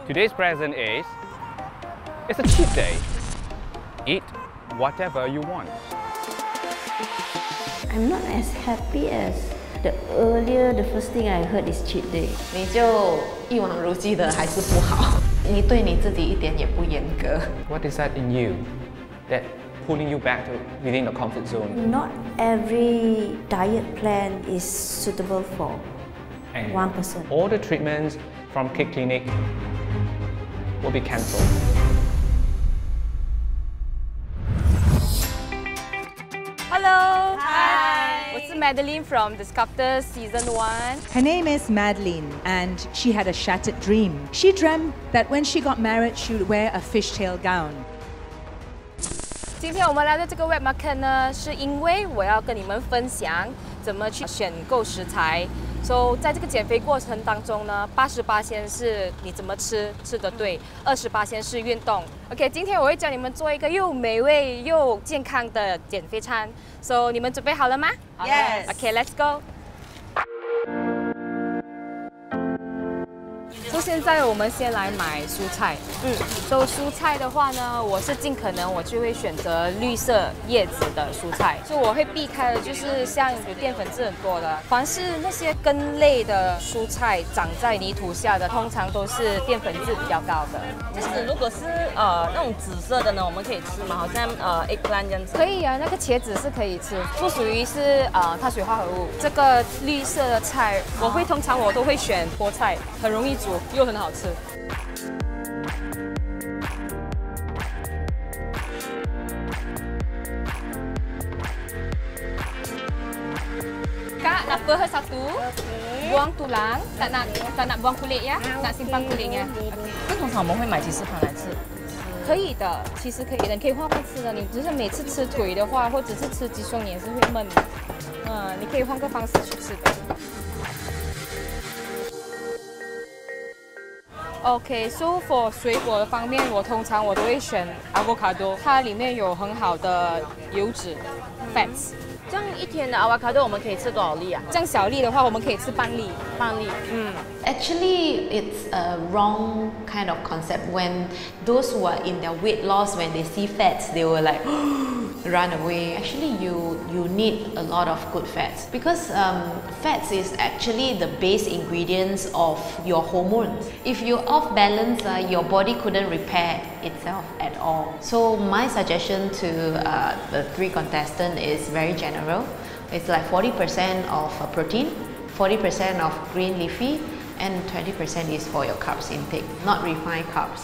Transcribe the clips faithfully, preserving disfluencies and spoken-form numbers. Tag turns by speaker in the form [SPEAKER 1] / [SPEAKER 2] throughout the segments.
[SPEAKER 1] Today's present is, it's a cheat day. Eat whatever you want.
[SPEAKER 2] I'm not as happy as the earlier. The first thing I heard is cheat day.
[SPEAKER 3] 你就一往如既的还是不好，你对你自己一点也不严格。
[SPEAKER 1] What is that in you that pulling you back to within the comfort zone?
[SPEAKER 2] Not every diet plan is suitable for
[SPEAKER 1] And
[SPEAKER 2] one person.
[SPEAKER 1] all the treatments from Clique Clinic will be cancelled.
[SPEAKER 4] Hello. Hi. 我是 Madeline from the Sculptors Season One.
[SPEAKER 5] Her name is Madeline, and she had a shattered dream. She dreamt that when she got married, she would wear a fishtail gown.
[SPEAKER 4] 今天我们来的这个 wet market 呢，是因为我要跟你们分享怎么去选购食材。So 在这个减肥过程当中呢，八十八先是你怎么吃吃得对，二十八先是运动。OK， 今天我会教你们做一个又美味又健康的减肥餐。So 你们准备好了吗
[SPEAKER 3] Yes.
[SPEAKER 4] OK，let's go。So 现在我们先来买蔬菜。嗯，so 蔬菜的话呢，我是尽可能我就会选择绿色叶子的蔬菜，所以我会避开的就是像有淀粉质很多的，凡是那些根类的蔬菜长在泥土下的，通常都是淀粉质比较高的。
[SPEAKER 6] 就是如果是呃那种紫色的呢，我们可以吃吗？好像呃 eggplant 这样子。
[SPEAKER 4] 可以啊，那个茄子是可以吃，不属于是呃碳水化合物。这个绿色的菜，我会通常我都会选菠菜，很容易煮又很好吃。Kak, nak apa satu? Buang tulang, tak nak tak nak buang kulit ya, nak simpan kulitnya.
[SPEAKER 6] 那通常我们会买几次盘来吃？
[SPEAKER 4] 可以的，其实可以的，你可以换换吃的。你只是每次吃腿的话，或者是吃鸡胸，你也是会闷的。嗯，你可以换个方式去吃的。OK，so for 水果的方面，我通常我都会选 avocado， 它里面有很好的油脂 fats。
[SPEAKER 6] 这样一天的 avocado 我们可以吃多少粒啊？
[SPEAKER 4] 这样小粒的话，我们可以吃半粒。
[SPEAKER 6] 半粒。
[SPEAKER 4] 嗯。
[SPEAKER 3] Actually, it's a wrong kind of concept. When those who are in their weight loss, when they see fats, they will like run away. Actually, you you need a lot of good fats because um, fats is actually the base ingredients of your hormones. If you're off balance, uh, your body couldn't repair itself at all. So my suggestion to uh, the three contestants is very general. It's like forty percent of uh, protein, forty percent of green leafy, and twenty percent is for your carbs intake, not refined carbs.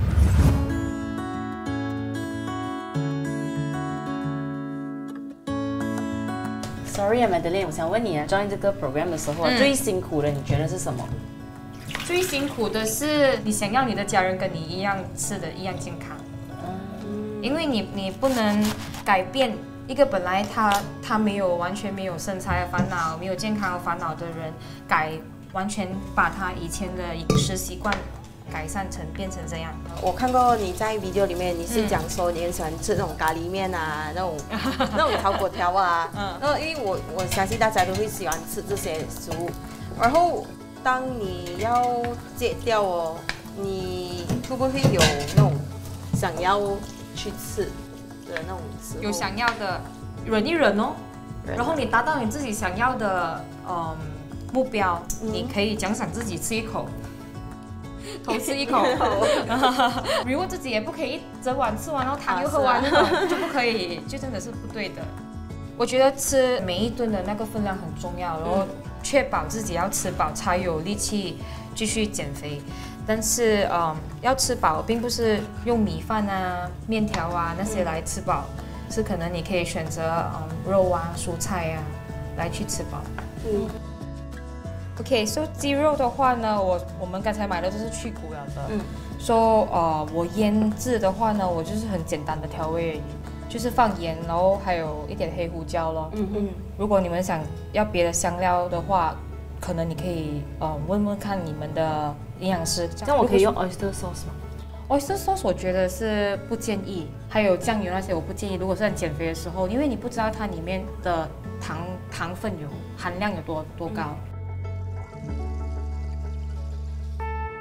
[SPEAKER 6] Sorry 啊 ，Madeline， 我想问你啊 ，join 这个 program 的时候、嗯、最辛苦的你觉得是什么？
[SPEAKER 4] 最辛苦的是你想要你的家人跟你一样吃的一样健康，嗯，因为你你不能改变一个本来他他没有完全没有身材的烦恼，没有健康的烦恼的人，改完全把他以前的饮食习惯改善成变成这样。
[SPEAKER 7] 我看过你在 video 里面，你是讲说你很喜欢吃那种咖喱面啊，那种那种炒粿条啊，嗯，那因为我我相信大家都会喜欢吃这些食物。然后当你要戒掉哦，你会不会有那种想要去吃的那种食物？
[SPEAKER 4] 有想要的，忍一忍哦，然后你达到你自己想要的，嗯。目标，嗯、你可以奖赏自己吃一口，偷吃一口。如果自己也不可以一整碗吃完，然后汤又喝完，那种就不可以，就真的是不对的。我觉得吃每一顿的那个分量很重要，然后确保自己要吃饱，才有力气继续减肥。但是，嗯，要吃饱，并不是用米饭啊、面条啊那些来吃饱，嗯、是可能你可以选择嗯肉啊、蔬菜啊来去吃饱。嗯。OK，so 鸡肉的话呢，我我们刚才买的都是去骨了的。嗯。So 呃，我腌制的话呢，我就是很简单的调味，就是放盐，然后还有一点黑胡椒咯。嗯嗯。如果你们想要别的香料的话，可能你可以呃问问看你们的营养师。
[SPEAKER 6] 这样我可以用 oyster sauce 吗
[SPEAKER 4] ？Oyster sauce 我觉得是不建议，还有酱油那些我不建议。如果是在减肥的时候，因为你不知道它里面的糖糖分有含量有多多高。嗯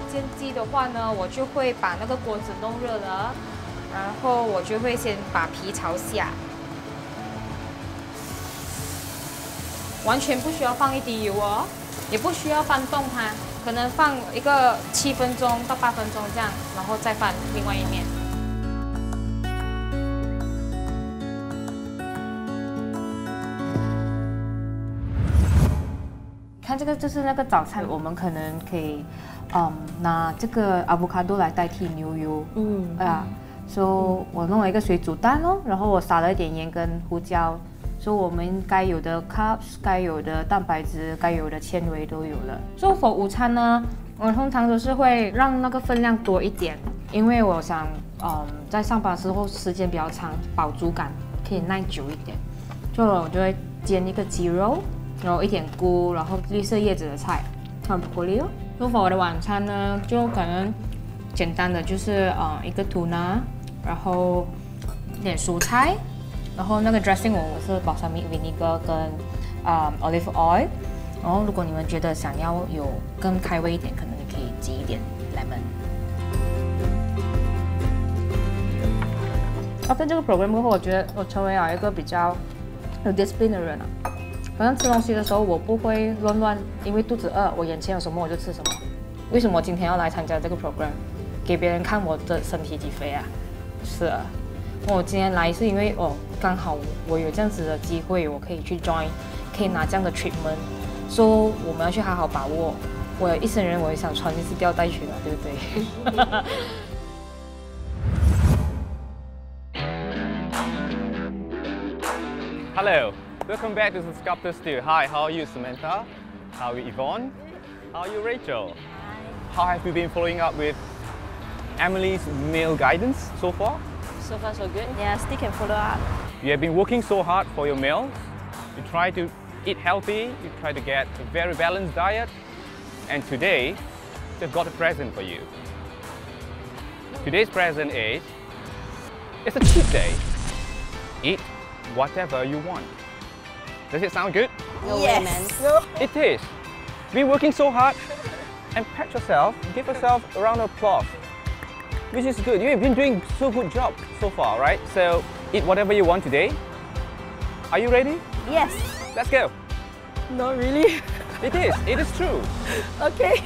[SPEAKER 4] 煎鸡的话呢，我就会把那个锅子弄热了，然后我就会先把皮朝下，完全不需要放一滴油哦，也不需要翻动它，可能放一个七分钟到八分钟这样，然后再翻另外一面。 看这个就是那个早餐，我们可能可以，嗯，拿这个 avocado 来代替牛油，嗯，啊，所以我弄了一个水煮蛋哦，然后我撒了一点盐跟胡椒，所以我们该有的 carbs、该有的蛋白质、该有的纤维都有了。所以 for 午餐呢，我通常都是会让那个分量多一点，因为我想，嗯，在上班时候时间比较长，饱足感可以耐久一点，所以我就会煎一个鸡肉。 然后一点菇，然后绿色叶子的菜，还有 broccoli 哦。如果我的晚餐呢，就可能简单的就是呃一个 tuna， 然后一点蔬菜，然后那个 dressing 我是 balsamic vinegar 跟啊、呃、olive oil。然后如果你们觉得想要有更开胃一点，可能你可以挤一点 lemon。After 这个 program 过后，我觉得我成为了一个比较有 discipline 的人啊。 好像吃东西的时候，我不会乱乱，因为肚子饿，我眼前有什么我就吃什么。为什么我今天要来参加这个 program， 给别人看我的身体几肥啊？是啊，我今天来是因为哦，刚好我有这样子的机会，我可以去 join， 可以拿这样的 treatment， 所以我们要去好好把握。我有一生人，我也想穿一次吊带裙啊，对不对？
[SPEAKER 1] Hello, welcome back to the Sculptors too. Hi, how are you, Samantha? How are you, Yvonne? How are you, Rachel? How have you been following up with Emily's meal guidance so far?
[SPEAKER 2] So far so good. Yeah, still can follow up.
[SPEAKER 1] You have been working so hard for your meals. You try to eat healthy, you try to get a very balanced diet. And today, they've got a present for you. Today's present is, it's a cheat day. Eat whatever you want. Does it sound good?
[SPEAKER 2] No
[SPEAKER 7] Yes.
[SPEAKER 2] way, man.
[SPEAKER 7] No.
[SPEAKER 1] It is. Been working so hard and pat yourself, give yourself a round of applause. Which is good. You've been doing so good job so far, right? So eat whatever you want today. Are you ready?
[SPEAKER 7] Yes.
[SPEAKER 1] Let's go.
[SPEAKER 7] Not really.
[SPEAKER 1] It is. It is true.
[SPEAKER 7] Okay.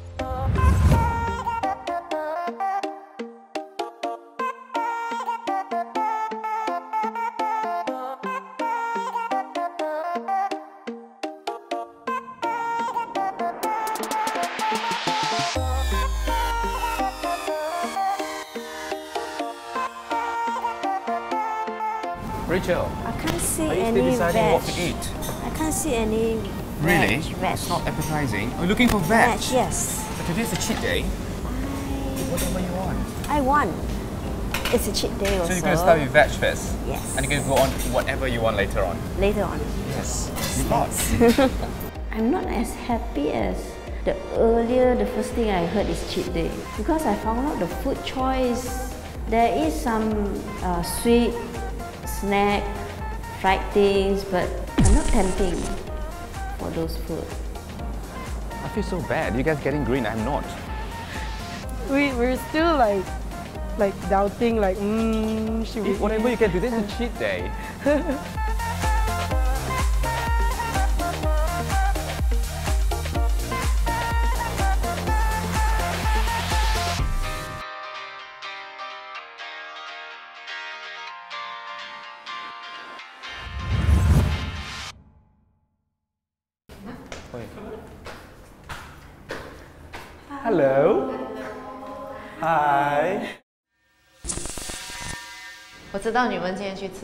[SPEAKER 1] Rachel,
[SPEAKER 2] I can't see
[SPEAKER 1] are you
[SPEAKER 2] any
[SPEAKER 1] still deciding
[SPEAKER 2] veg.
[SPEAKER 1] what to eat?
[SPEAKER 2] I can't see any
[SPEAKER 1] Really?
[SPEAKER 2] veg. Veg.
[SPEAKER 1] It's not appetizing. Are you looking for veg?
[SPEAKER 2] Veg, yes.
[SPEAKER 1] But today's a cheat day. Whatever you want.
[SPEAKER 2] I want. It's a cheat day also.
[SPEAKER 1] So you're going to start with veg first?
[SPEAKER 2] Yes.
[SPEAKER 1] And you're going to go on to whatever you want later on?
[SPEAKER 2] Later on.
[SPEAKER 1] Yes. Good luck.
[SPEAKER 2] I'm not as happy as the earlier, the first thing I heard is cheat day. Because I found out the food choice, there is some uh, sweet snack, fried things, but I'm not tempting for those food.
[SPEAKER 1] I feel so bad. You guys getting green, I'm not.
[SPEAKER 7] We we're still like like doubting like mm, should we
[SPEAKER 1] Eat whatever you can do. This is a cheat day. Hello. Hi.
[SPEAKER 3] 我知道你们今天去吃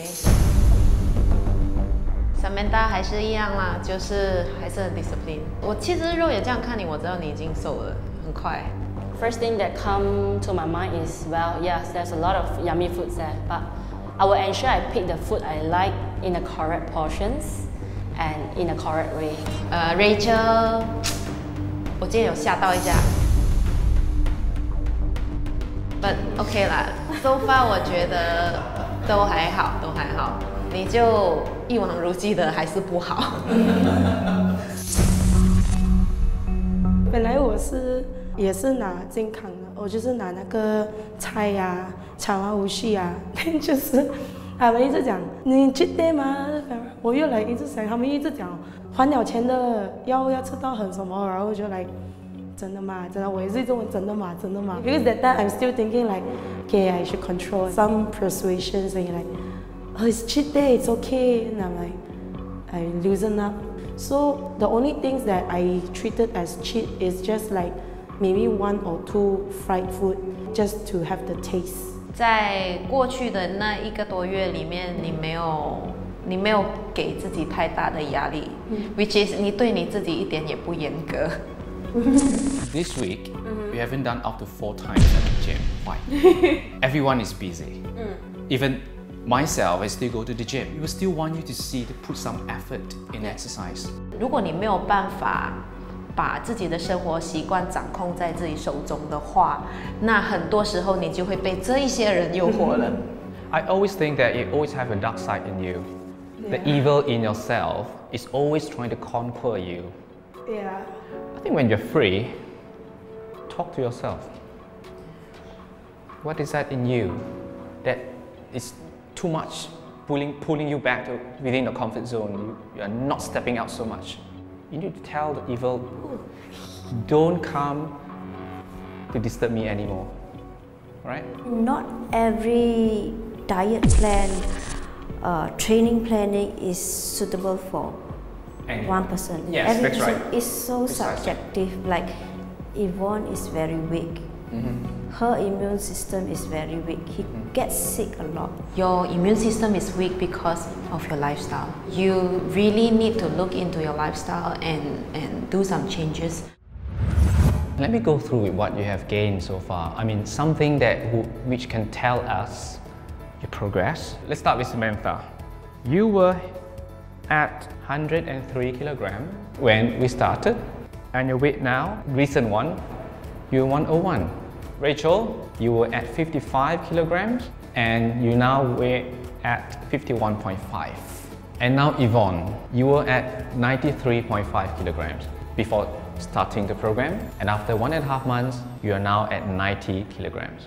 [SPEAKER 3] buffet。Samantha 还是一样啦，就是还是很 discipline。我其实肉眼这样看你，我知道你已经瘦了，很快。
[SPEAKER 6] First thing that come to my mind is, well, yes, there's a lot of yummy foods there, but I will ensure I pick the food I like in the correct portions and in the correct way.
[SPEAKER 3] 呃 ，Rachel， 我今天有吓到一下。But OK 啦 ，so far 我觉得都还好，都还好。你就一往如既的还是不好。
[SPEAKER 7] 本来我是
[SPEAKER 8] 也是拿健康的，我就是拿那个菜呀、茶花无序啊，就是他们一直讲你 cheat day 吗？我又来一直想，他们一直讲还了钱的要要吃到很什么，然后我就来。真的吗？真的，我也是这种真的吗？真的吗 ？Because that time I'm still thinking like, okay, I should control some persuasion saying like, oh, it's cheat day, it's okay, and I'm like, I loosen up. So the only things that I treated as cheat is just like maybe one or two fried food, just to have the taste.
[SPEAKER 3] 在过去的那一个多月里面，你没有，你没有给自己太大的压力、嗯、，which is 你对你自己一点也不严格。
[SPEAKER 1] This week, mm-hmm. we haven't done up to four times at the gym. Why? Everyone is busy. Mm. Even myself, I still go to the gym. We will still want you to see to put some effort in exercise.
[SPEAKER 3] 如果你没有办法把自己的生活习惯掌控在自己手中的话，那很多时候你就会被这一些人诱惑了。
[SPEAKER 1] I always think that you always have a dark side in you. Yeah. The evil in yourself is always trying to conquer you.
[SPEAKER 8] Yeah.
[SPEAKER 1] I think when you're free, talk to yourself. What is that in you that is too much, pulling, pulling you back to within the comfort zone? You, you are not stepping out so much. You need to tell the evil, don't come to disturb me anymore, right?
[SPEAKER 2] Not every diet plan, uh, training planning is suitable for and one person.
[SPEAKER 1] Yes,
[SPEAKER 2] Every
[SPEAKER 1] that's
[SPEAKER 2] person
[SPEAKER 1] right.
[SPEAKER 2] is so subjective. Like Yvonne is very weak. Mm-hmm. Her immune system is very weak. He mm-hmm. gets sick a lot.
[SPEAKER 3] Your immune system is weak because of your lifestyle. You really need to look into your lifestyle and, and do some changes.
[SPEAKER 1] Let me go through with what you have gained so far. I mean, something that which can tell us your progress. Let's start with Samantha. You were at one hundred three kilograms when we started, and your weight now, recent one, you're one oh one. Rachel, you were at fifty-five kilograms, and you now weigh at fifty-one point five. And now Yvonne, you were at ninety-three point five kilograms before starting the program, and after one and a half months, you are now at ninety kilograms.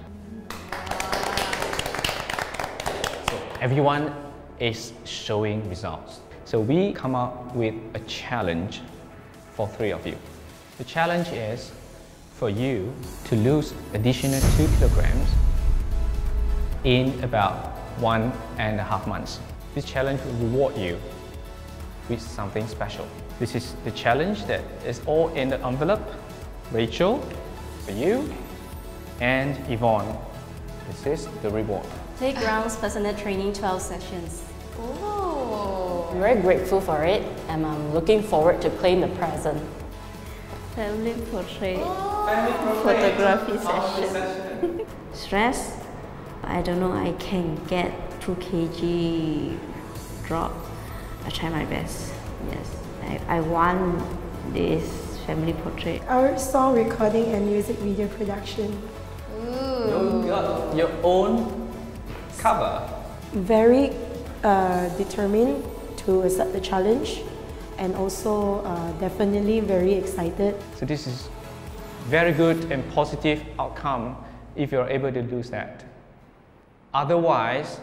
[SPEAKER 1] So everyone is showing results. So we come up with a challenge for three of you. The challenge is for you to lose additional two kilograms in about one and a half months. This challenge will reward you with something special. This is the challenge that is all in the envelope. Rachel, for you, and Yvonne, this is the reward.
[SPEAKER 6] Take rounds personal training twelve sessions.
[SPEAKER 3] Oh.
[SPEAKER 6] I'm very grateful for it, and I'm looking forward to claim the present.
[SPEAKER 2] Family portrait, oh. photography session. Stress? I don't know, I can get two kilograms drop. I try my best, yes. I, I want this family portrait.
[SPEAKER 8] Our song recording and music video production.
[SPEAKER 1] Ooh. You got your own cover.
[SPEAKER 8] Very uh, determined to accept the challenge, and also uh, definitely very excited.
[SPEAKER 1] So this is very good and positive outcome if you're able to do that. Otherwise,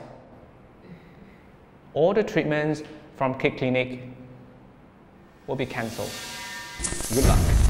[SPEAKER 1] all the treatments from Clique Clinic will be cancelled. Good luck.